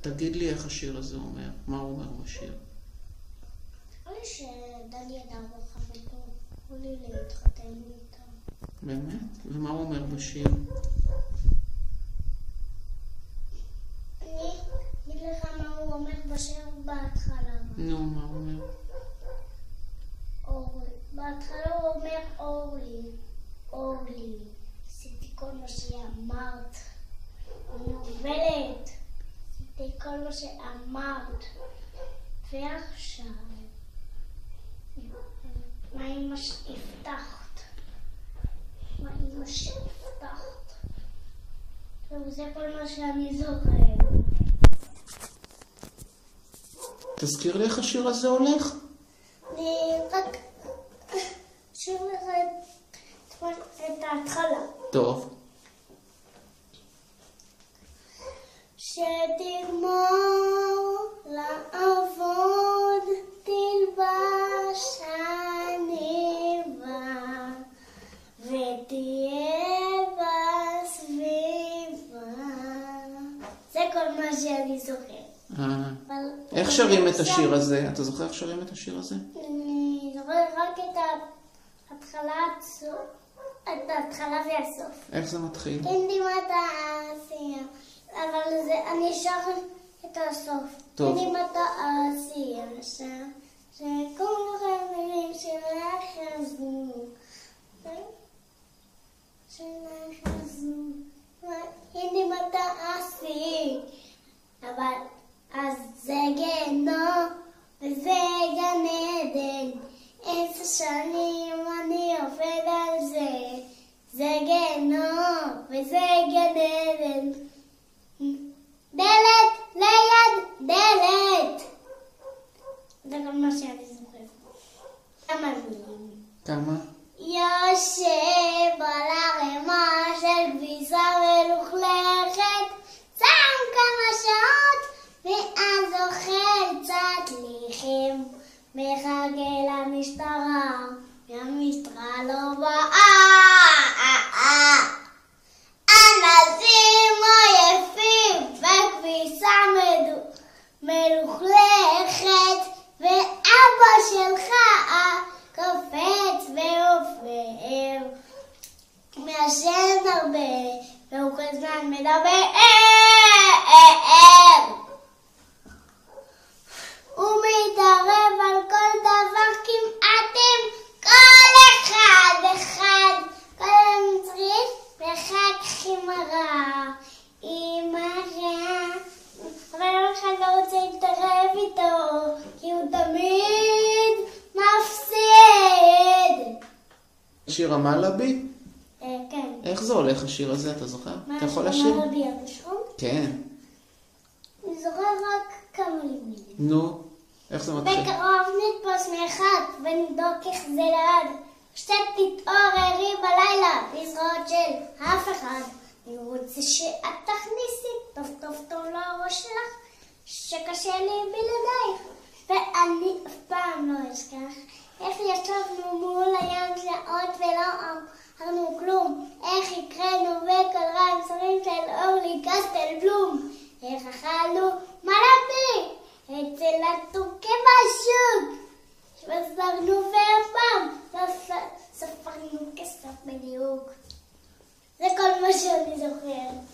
תגיד לי איך השיר הזה אומר, מה הוא אומר בשיר? נראה לי שדליה דרוחה וטוב, אמרו לי להתחתן איתה. באמת? ומה הוא אומר בשיר? אני אגיד לך מה הוא אומר בשיר בהתחלה. נו, מה הוא אומר? בהתחלה הוא אומר אורלי, עשיתי כל מה שאמרת, אני עובדת, עשיתי כל מה שאמרת, ועכשיו, מה אמא שהבטחת? מה אמא שהבטחת? וזה כל מה שאני זוכר. תזכיר לי איך השיר הזה הולך. אני רק אשאיר לך את ההתחלה. טוב. שתגמור לעבוד, תלבש עניבה, ותהיה בסביבה. זה כל מה שאני זוכר. איך שרים את השיר הזה? אתה זוכר איך שרים את השיר הזה? אני זוכר רק את ההתחלה והסוף. איך זה מתחיל? קינדי מטה עשייה, אבל אני שר את הסוף. טוב. קינדי מטה עשייה, שכל המילים שלך יחזו, קינדי מטה עשייה, אבל אז זה גיהנום וזה גן עדן, 10 שנים אני עובד על זה, זה גיהנום וזה גן עדן, דלת ליד דלת. זה כל מה שאני זוכר. כמה מילים. כמה? יושב על הרמה של כביסה מלוכלכת, שם כמה שעות ואז אוכל קצת לחם, מחכה למשטרה, והמשטרה לא באה. אנשים עייפים וכביסה מלוכלכת, ואבא שלך קופץ ועופר, מעשן הרבה והוא כל הזמן מדבר. הוא מתערב על כל דבר כמעט עם כל אחד, כל היום צריך ואחר כך עם הרע, אבל אחד לא רוצה להתערב איתו כי הוא תמיד מפסיד. שיר המלאבי? כן. איך זה הולך השיר הזה, אתה זוכר? מה, אתה יכול לשיר? המלאבי הראשון? כן. אני זוכר רק כמה מילים. נו, איך זה מתחיל? בקרוב נתפוס מאחד ונבדוק איך זה לעד. שתתעוררי בלילה בזרועות של אף אחד. אני רוצה שאת תכניסי טוב טוב טוב לראש שלך שקשה לי בלעדייך. ואני אף פעם לא אשכח איך ישבנו מול הים שעות ולא אמרנו כלום. איך הקראנו בקול רם שרים של אורלי קסטלבלום. איך אכלנו מלאבי אצל התוכי בשוק, וספרנו ואף פעם לא ספרנו כסף בדיוק. זה כל מה שאני זוכר.